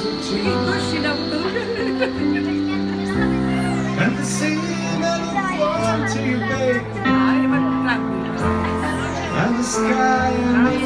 And the scene of the fall to your babe, and the sky and the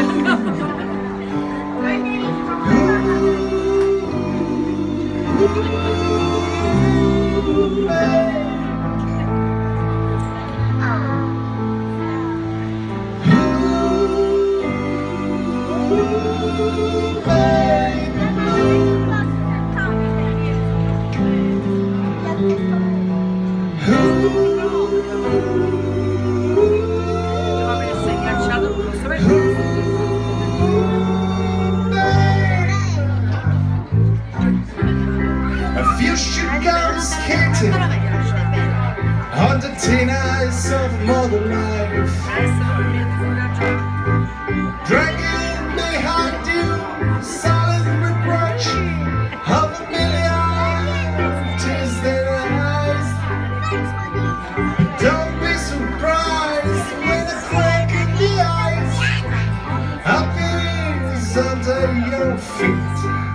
a few should go skating on the tin ice of modern life, dragging behind you solid reproach of a million tears that eyes. Don't be surprised when a crack in the ice appears under your feet.